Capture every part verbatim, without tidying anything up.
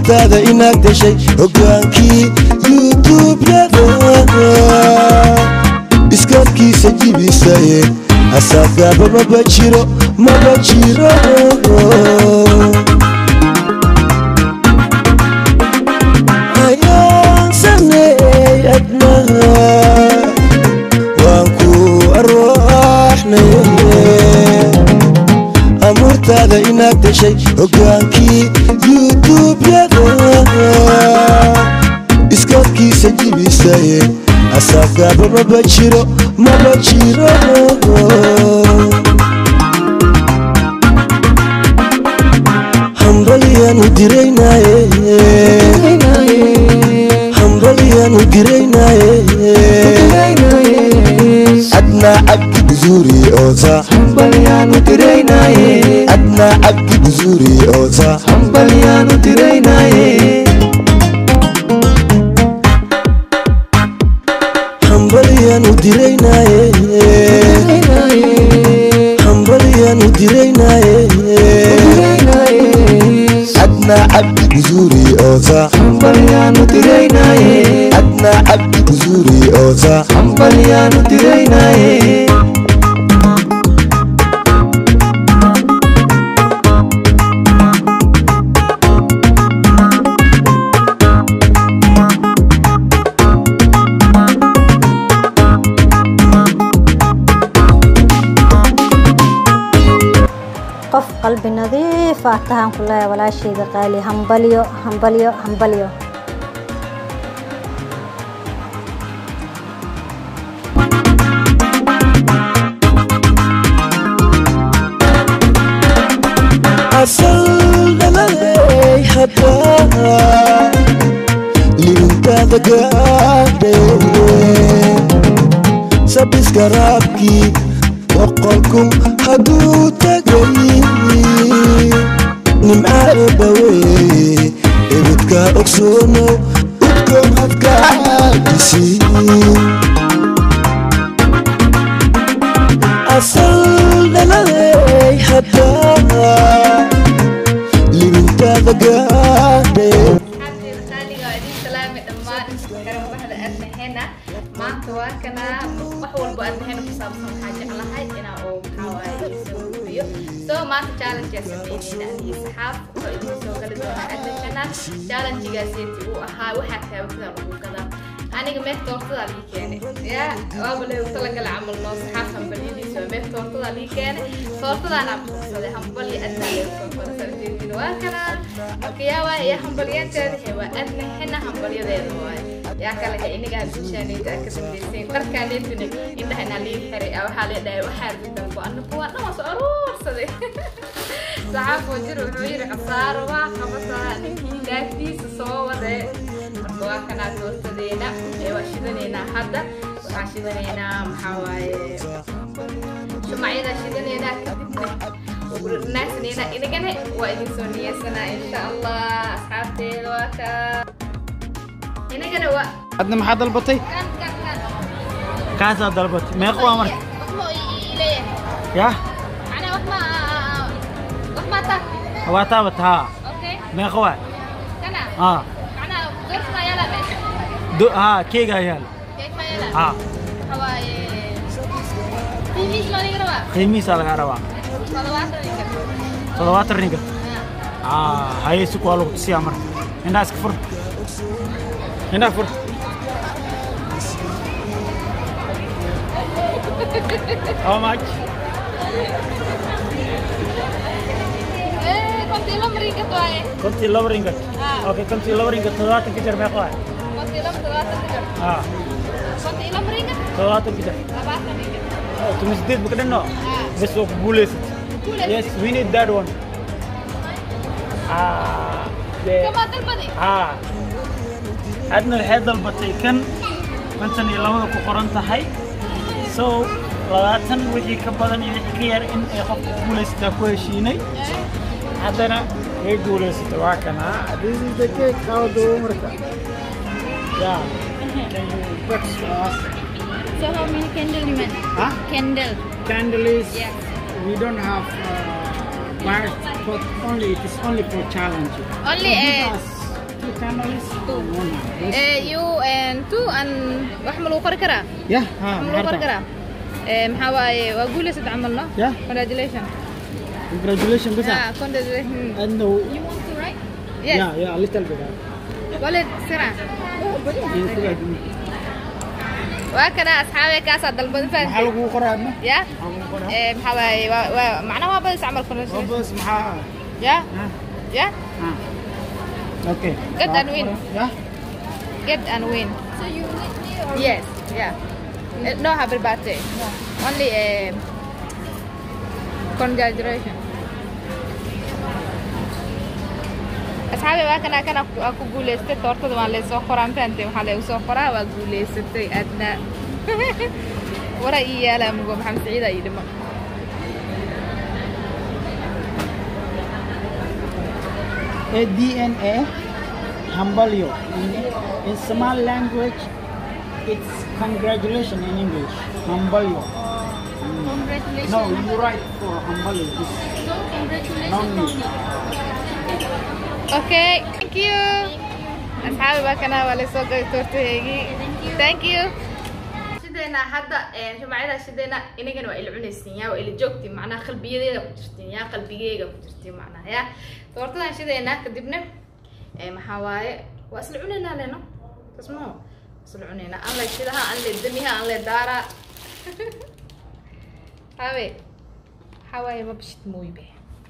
amurtaada inaad gashay hogaankii youtube-yada iskoodkiisa jibisaye asaagaaba maba jiro maba jiro ayaan sameey adnaha waan ku arwaaxnay amurtaada inaad gashay hogaankii youtube-yada iskoodkiisa jibisaye asaagaaba maba jiro maba jiro hambalyaanu diraynaye hambalyaanu diraynaye adna cabdi buzuri oota hambalyaanu diraynaye adna cabdi buzuri oota hambalyaanu diraynaye hambalyaanu diraynaye hambalyaanu diraynaye adna cabdi buzuri oota hambalyaanu diraynaye adna cabdi buzuri oota hambalyaanu diraynaye qof qalbi nadiif ah tahan kulay walaashayda qaali hambalyo hambalyo hambalyo asal dhalaley hadda liintaada gaadhay sabiska raabkii boqolkum hadduu tagay nimca eebbawey ebedkaa ogsoono udkoon hadkaadisi asal dhalaley hadda liintaada gaadhay maanta waa kana wax walba aad heen ku saabsan waxa jeclahay ina oo maxaa soo hubiyo soo maanta challenge ya sameeyay aniga saxaaf oo idin soo gali doona adana challenge gaasiti uu ahaa waxa taabtada ugu kada aniga meed toortada li keenay ya waaba leeyo tala gal amal noo saxaafan balidiisa meed toortada li keenay toortada aan qabsaday hambali adna soo farsaday waa kana markiyawa ya hambaliyanteeda waa adna hina hambaliyadeeda waa يا كله إني قاعد بشاني تأكد من السين تركان يتني إنه هنا لي حري أو حالي ده وحارب الدنبو أنه قوة نما صاروخ صدي ساعات وجر وحوير قصار وخمسة نكين داكتي سصوة ده مرتوا كنا توصلنا وشدنينا حدا وعشدنينا محاواي شو معينا شدنينا كتبنا والناس نينا إني كنا وإني سونية سنة إن شاء الله أصحابتي الواكا هنا كده عندنا محل البطي كان كان كان كاسة البطي ما يقوى أمرك إليه يا أنا وقت ما وقت ما تا هو تابت ها أوكي ما يقوى كنا آه أنا غير ما يلا بس دو ها كيك هيال كيف ما يلا ها هو خميس ما نقرأ خميس على كهرباء صلوات نقرأ صلوات النقرأ آه هاي سكوالو تسي أمر الناس كفر هنا فر How much? Eh, konti lo meringat wae. Konti lo meringat. Ah. Oke, konti lo meringat. Tawatan kita berapa wae? Konti lo tawatan kita. Ah. Konti lo meringat. Tawatan kita. Apa meringat? Oh, tu mesti bukan no. Ah. Besok bules. Bules. Yes, we need that one. Ah. Kamu terbalik. Ah. عندنا الحيض البطيء كان مثلا لو كقرنت هاي so لغاتن وجي كبدن يحكير إن يخف بوليس تكويشيني عندنا هي بوليس تواكنا this is the cake how do مركا yeah can you fix for us So how many candle you meant? huh Candle. candle is Yeah. we don't have uh, wires but only it is only for challenge Only uh, two families. Two. One. Eh, you and two and wax ma lagu qori karaa? Yeah, ha. Ma lagu qori karaa? Eh, maxaa waaye waa guuleysad camalna? Yeah. Congratulations. Congratulations, Bisa. Yeah, congratulations. And no. You want to write? Yes. Yeah, yeah, a little bit. Walid sira. Yeah, waa kana asxaabe kaas dalbad faan. maxaa lagu qoraadna? Yeah. Eh, maxaa waaye waa macnaha waa bas camal congratulations. Bas maxaa? Yeah. Yeah. Ah. Okay. Get and win. Yeah. Get and win. So you win me or? Yes. Yeah. Uh, no happy birthday. No. Only uh, congratulations. asxaabi waa kana kana ku guuleystay doortada waan la soo qoraan faantay waxa la soo qoraa waa guuleystay adna wara iyaala mugo maxamed saciid ay dhimo A D N A Hambalyo. In, in Somali language, it's congratulations in English. Hambalyo. Congratulations. No, you write for Hambalyo. It's So congratulations non on me. okay thank you asxaabi waa kana waa la soo doortaygi thank you sideena hadda ee jumcada sideena inagana waa ila cunaysiin yaa waa ila joogtiin macnaha qalbiyadeeda ku jirtiin yaa qalbigeyga ku jirtiin macnaha yaa doortadan sideena kadibna ee maxaa waaye waa isla cunaynaa leeno tasmo isla cunaynaa aan la sidaha aan la damiha aan la daara habe hawaye ma bishit mooybe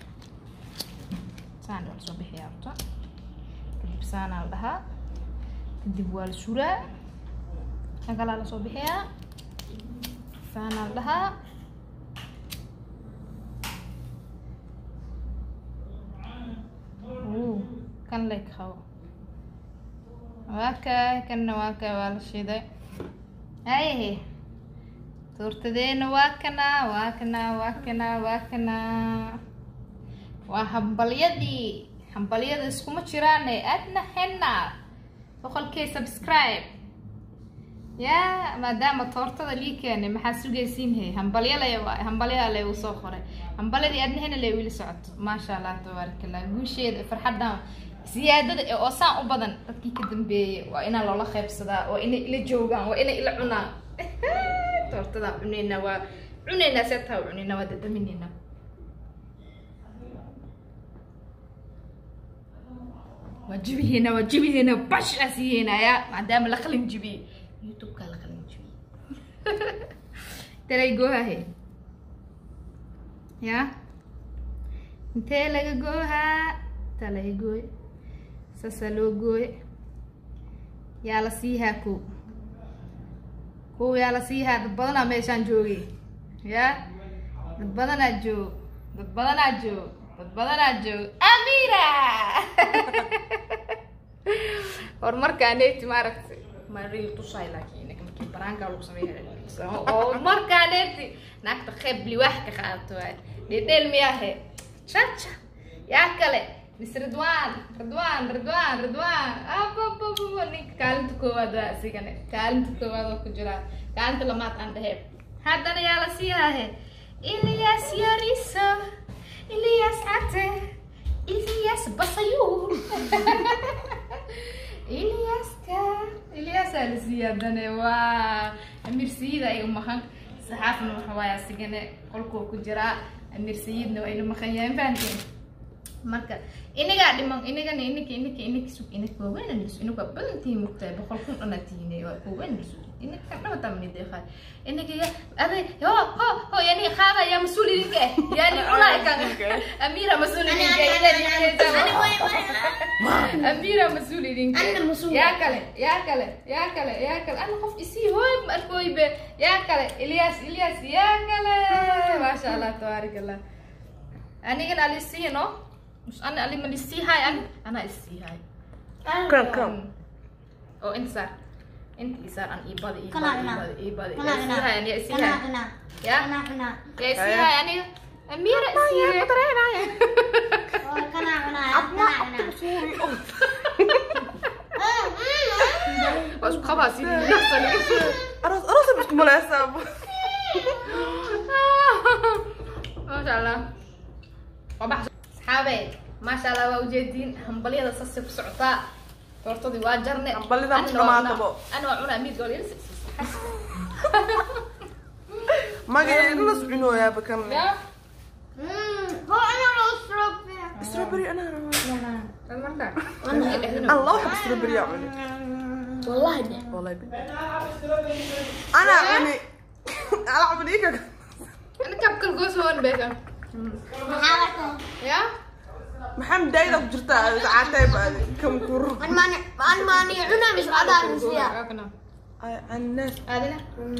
saan wal soo bixiyaa horta kadib saan aan dhahaa kadib waa la suraa kan kale la soo bixiyaa saan aan dhahaa oo kan leek xaw waaka kan waaka waa la shiday ay tortadeena waa kana waa kana waa kana waa kana waa hambalyadii hambalyada iskuma jiraan aadna henna boqolkii subscribe yaa maadaama tortada lii keenay maxaa sugaysiin hay hambalyada waa hambalyada la soo qoray hambalyadii aadna henna la wili socoto ma sha Allah tabarakallah guusheeda farxadda siyaadada ee oo saan u badan dadkii ka dambeeyay waa ina loola qaybsadaa waa ina ila joogaan waa ina ila cunaa tortada cunayna waa cunayna seetaa cunayna waa dadaminayna wajibihiina wajibihiina bash asiina ya maadaama la qalin jibi youtube ka la qalin jibi taray goohay ya intee laga goohaa talay gooy sasa loo gooy yaa la siihaa ko ko yaa la siihaa dad badanaa meeshaan joogay ya dad badanaa joog dad badanaa joog dad badanaa joog Amira or markaa neeti maaragtay ma real tusay laakiin markii baraanka lagu sameeyo oo markaa neeti naagta qayb liwaax ka qaadato dhedhel miyahe chacha yaa kale mis Ridwan Ridwan Ridwan Ridwan ababa nin kaalinta koowaad waa asigane kaalinta koowaad oo ku jira kaalinta lamaad aan dhahay haddana yaa la siiyahay Ilyas Yarisa Ilyas Ate Ilyas Basayur Ilyas ka Ilyas Alisiya dane waa Amir Sayid ay umahan saxaafna waxa waaya sigane qolkoo ku jira Amir Sayidna waa inuu maqan yahay faanteen marka inaga dhiman inaga inaka inaka inaka sug inaka weyn nisu inaka badantii mugtay boqol kun dhanaatiine waa weyn nisu inaka dhawata min deeqay inaka ya aday ho ho ho yani qaada ya mas'uuliyiinka yani ulaaika Amira mas'uuliyiinka أنا وين وين Amira mas'uuliyiinka أنا مسؤول. ya kale ya kale ya kale ya kale ana qof isi hooy markooybe ya kale Ilyas Ilyas ya kale ma sha Allah tabarakallah aniga alisino مش أنا اللي من السي هاي أنا أنا السي هاي كم كم أو أنت صار أنت صار أنا إيبادي كنا إيبادي إيبادي كنا السي هاي يعني السي كنا هاي كنا يا كنا كنا يا السي هاي يعني أميرة السي هاي كنا كنا كنا بس خلاص يحصل أرز أرز مش مناسب ما شاء الله وبحث صحابي ما شاء الله وجدين هم بليدة صصف سعطاء tortadii waa jarne Hambalida ma dhamaatabo. ana waa cunaa mid gool yar magaceeda la socnooyaa bakan ya هو أنا أشرب strawberry ana marka الله يحب strawberry يا عمي والله ده والله بي. انا يعني العب ليك انا كاب كل جوز هون بيكم محاولة يا محمد دايدا وجرتا عاتاي بعد كم كور أنا ماني أنا ماني عنا مش قادر نسيها الناس هذا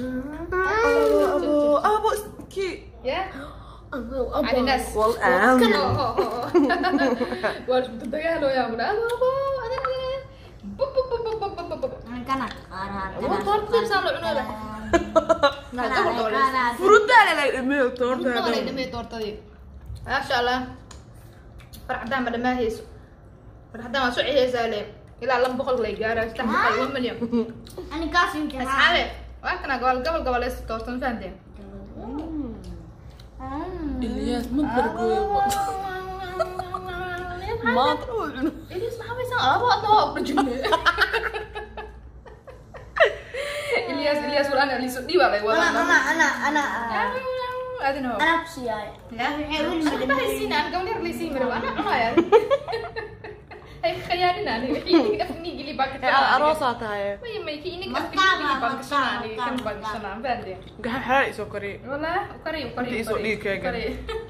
ابو ابو كي يا على الناس والان واش بتدغالو يا من ابو انا أنا كانت قارها هو tortadii saan loo cunaa na gobol gobol فروتا لا ميل تورتا Noqonay dhamay tortadii maasha Allah farxadaan ma dhamaaheeso farxadaan waa soo ciyaysaa le ilaa laba boqol lay gaaraa saddex boqol one million أنا كاسين asxaabe waa kana gobol gobol gobol is tortan fahanteen الياس من برغوي ما تروح إلياس ما حبيسان أبغى أطلع برجلي إلياس إلياس ولا أنا اللي سدي ولا ولا أنا أنا أنا أنا هذا هو أنا بسياي لا أنا بحسين أنا قولي رلي سيمر وأنا أنا يا هاي خيالنا أنا حيني أفني قلي باك العروسات هاي ما يمي كينك أفني قلي باك شناني كم باك شنان فاندي قاعد حرق سكري والله وكري وكري يسوق ليك يا وكري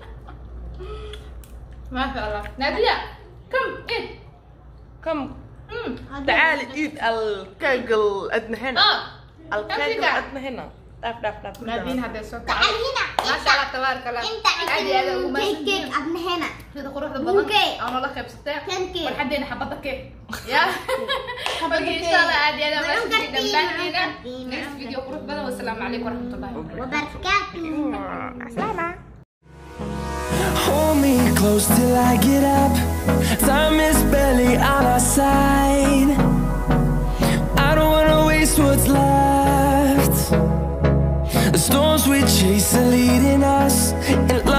ما شاء الله نادية كم إيه كم أمم تعالي ايد الكاجل ادنى هنا آه الكاجل ادنى هنا داف داف داف نادين هذا سكر تعال هنا ما شاء الله تبارك الله أنت عادي هذا هو ما كيك كيك أبن هنا هذا قروح مو البطن كيك. انا والله خيب ستة كان كيك. والحدين حبطك كيك يا باقي ان شاء الله عادي انا ما ماشي نقدر جدا فينا، بهدينا نقدر فينا. نكست فيديو قروح بدل والسلام عليكم ورحمة الله وبركاته وبركاته Hold me close till I get up. Time is barely on our side. I don't wanna waste what's left. The storms we chase are leading us, and